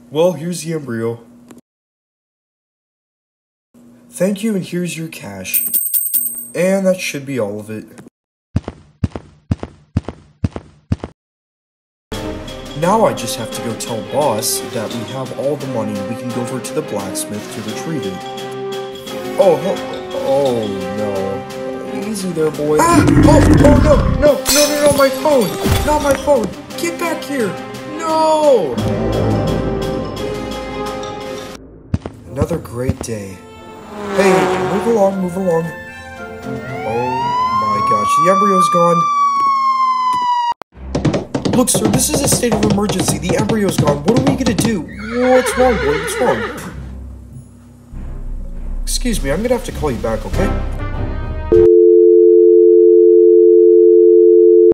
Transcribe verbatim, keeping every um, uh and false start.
Well, here's the embryo. Thank you, and here's your cash. And that should be all of it. Now I just have to go tell boss that we have all the money and we can go over to the blacksmith to retrieve it. Oh, oh no. Easy there, boy. Ah! Oh, oh no, no, no, no, no, my phone! Not my phone! Get back here! No! Another great day. Hey, move along, move along. Oh my gosh, the embryo's gone. Look, sir, this is a state of emergency. The embryo's gone. What are we gonna do? What's wrong, boy? What's wrong? Excuse me, I'm gonna have to call you back, okay?